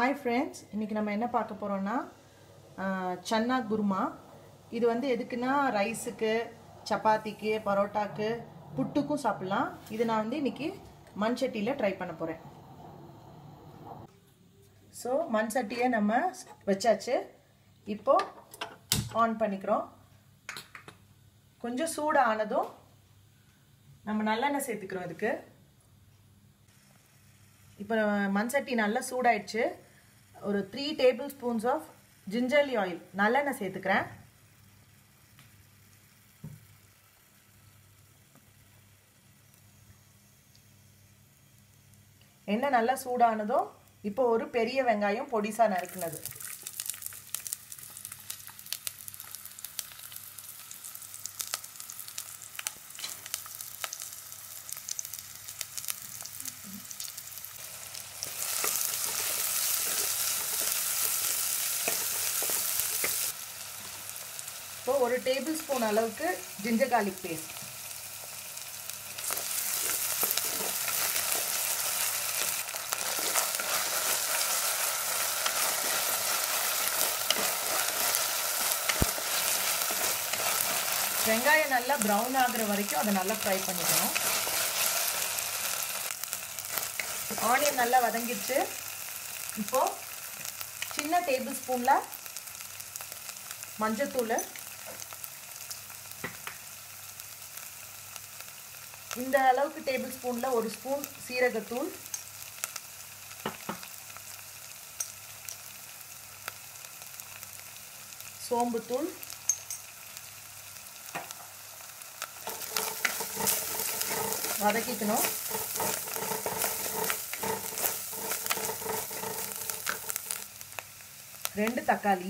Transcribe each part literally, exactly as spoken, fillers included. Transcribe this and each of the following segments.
Hi friends, இன்னைக்கு நம்ம என்ன பார்க்க போறோம்னா சன்னா குருமா. இது வந்து எதுக்குன்னா ரைஸுக்கு, சப்பாத்திக்கு, பரோட்டாக்கு, புட்டுக்கும் சாப்பிடலாம். இது நான் வந்து இன்னைக்கு மண் சட்டியில ட்ரை பண்ண போறேன். ஸோ மண் சட்டியை நம்ம வச்சாச்சு. இப்போ ஆன் பண்ணிக்கிறோம். கொஞ்சம் சூடு ஆனதும் நம்ம நல்லெண்ணெய் சேர்த்துக்கிறோம். இதுக்கு இப்போ மண் சட்டி நல்லா சூடாயிடுச்சு. ஒரு three tablespoons of gingelly oil நல்லெண்ணெய் சேர்த்துக்கிறேன். எண்ணெய் நல்லா சூடானதும் இப்போ ஒரு பெரிய வெங்காயம் பொடிசா நறுக்குனது, இப்போ ஒரு டேபிள் ஸ்பூன் அளவுக்கு ஜிஞ்சர் கார்லிக் பேஸ்ட், வெங்காயம் நல்லா ப்ரௌன் ஆகுற வரைக்கும் அதை நல்லா ஃப்ரை பண்ணிக்கணும். ஆனியன் நல்லா வதங்கிடுச்சு. இப்போ சின்ன டேபிள் ஸ்பூன்ல மஞ்சத்தூள், இந்த அளவுக்கு டேபிள் ஸ்பூன்ல ஒரு ஸ்பூன் சீரகத்தூள், சோம்புத்தூள், வதக்கிக்கணும். ரெண்டு தக்காளி,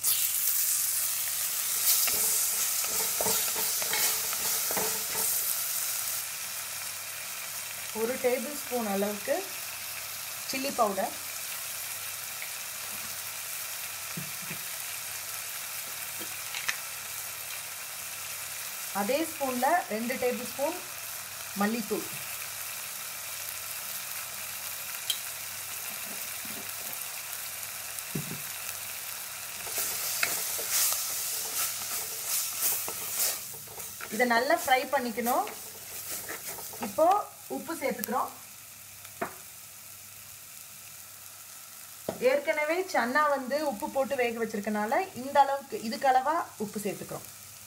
ஒரு டேபிள் ஸ்பூன் அளவுக்கு சில்லி பவுடர், அதே ஸ்பூன்ல ரெண்டு டேபிள் ஸ்பூன் மல்லித்தூள், இதை நல்லா ஃப்ரை பண்ணிக்கணும். இப்போ உப்பு சேர்த்துக்கிறோம். ஏற்கனவே சன்னா வந்து உப்பு போட்டு வேக வச்சிருக்கனால இந்த அளவுக்கு இதுக்கு அளவா உப்பு சேர்த்துக்கிறோம்.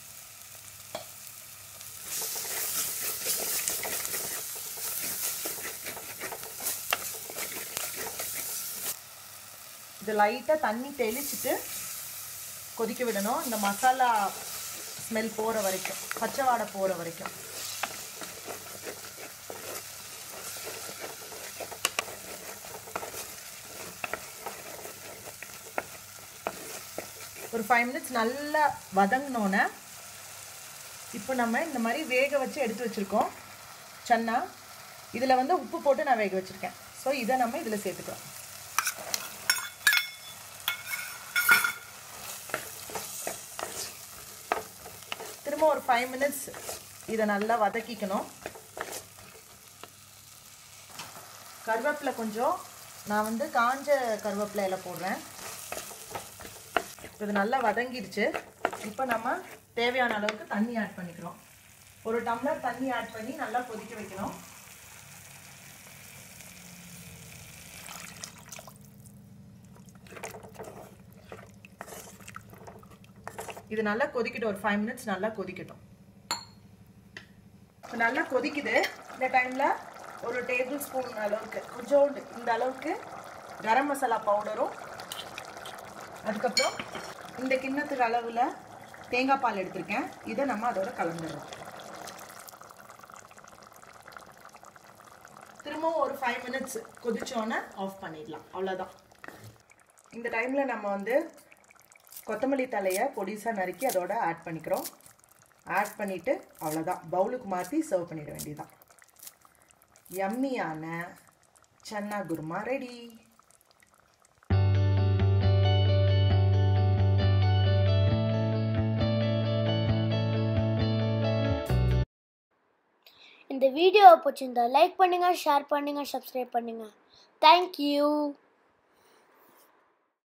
இது லைட்டா தண்ணி தெளிச்சுட்டு கொதிக்க விடணும். இந்த மசாலா ஸ்மெல் போற வரைக்கும், பச்சை வாடை போற வரைக்கும். ஒரு ஃபைவ் மினிட்ஸ் நல்லா வதங்கினோன்னே இப்போ நம்ம இந்த மாதிரி வேக வச்சு எடுத்து வச்சிருக்கோம் சன்னா. இதில் வந்து உப்பு போட்டு நான் வேக வச்சிருக்கேன். ஸோ இதை நம்ம இதில் சேர்த்துக்கிறோம். திரும்ப ஒரு ஃபைவ் மினிட்ஸ் இதை நல்லா வதக்கிக்கணும். கருவேப்பிலை கொஞ்சம் நான் வந்து காஞ்ச கருவேப்பிலை எல்லாம் போடுறேன். இது நல்லா வதங்கிடுச்சு. இப்போ நம்ம தேவையான அளவுக்கு தண்ணி ஆட் பண்ணிக்கிறோம். ஒரு டம்ளர் தண்ணி ஆட் பண்ணி நல்லா கொதிக்க வைக்கணும். இது நல்லா கொதிக்கட்டும். ஒரு ஃபைவ் மினிட்ஸ் நல்லா கொதிக்கட்டும். நல்லா கொதிக்குது. இந்த டைம்ல ஒரு டேபிள் ஸ்பூன் அளவுக்கு கொஞ்சோண்டு இந்த அளவுக்கு கரம் மசாலா பவுடரும், அதுக்கப்புறம் இந்த கிண்ணத்துக்கு அளவுல தேங்காய் பால் எடுத்திருக்கேன். இதை நம்ம அதோட கலந்துடுறோம். திரும்பவும் ஒரு ஃபைவ் மினிட்ஸ் கொதிச்சோன்னே ஆஃப் பண்ணிடலாம். அவ்வளோதான். இந்த டைம்ல நம்ம வந்து கொத்தமல்லி தலையை பொடிசா நறுக்கி அதோட ஆட் பண்ணிக்கிறோம். ஆட் பண்ணிட்டு அவ்வளோதான், பவுலுக்கு மாற்றி சர்வ் பண்ணிட வேண்டியதுதான். யம்மியான சன்னா குருமா ரெடி. இந்த வீடியோவை பிடிச்சிருந்தா லைக் பண்ணுங்க, ஷேர் பண்ணுங்க, சப்ஸ்கிரைப் பண்ணுங்க. தேங்க்யூ.